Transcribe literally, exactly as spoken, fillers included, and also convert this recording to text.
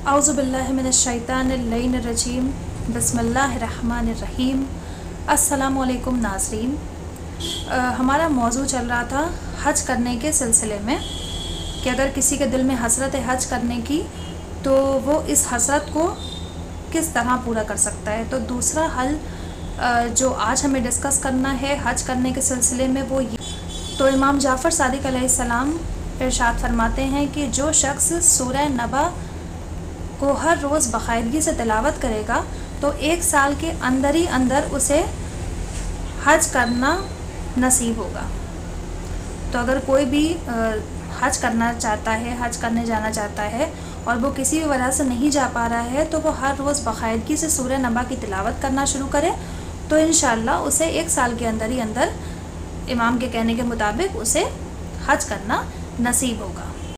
औज़ुबिल्लाहि मिनश्शैतानिर्रजीम बिस्मिल्लाहिर्रहमानिर्रहीम। अस्सलामु अलैकुम नाज़रीन। हमारा मौजू चल रहा था हज करने के सिलसिले में कि अगर किसी के दिल में हसरत है हज करने की तो वो इस हसरत को किस तरह पूरा कर सकता है। तो दूसरा हल जो आज हमें डिस्कस करना है हज करने के सिलसिले में वो ये, तो इमाम जाफ़र सादिक अलैहिस्सलाम इरशाद फरमाते हैं कि जो शख्स सूरह नबा को हर रोज़ बाकायदगी से तिलावत करेगा तो एक साल के अंदर ही अंदर उसे हज करना नसीब होगा। तो अगर कोई भी हज करना चाहता है, हज करने जाना चाहता है और वो किसी भी वजह से नहीं जा पा रहा है तो वो हर रोज़ बाकायदगी से सूरह नबा की तिलावत करना शुरू करे तो इंशाअल्लाह उसे एक साल के अंदर ही अंदर इमाम के कहने के मुताबिक उसे हज करना नसीब होगा।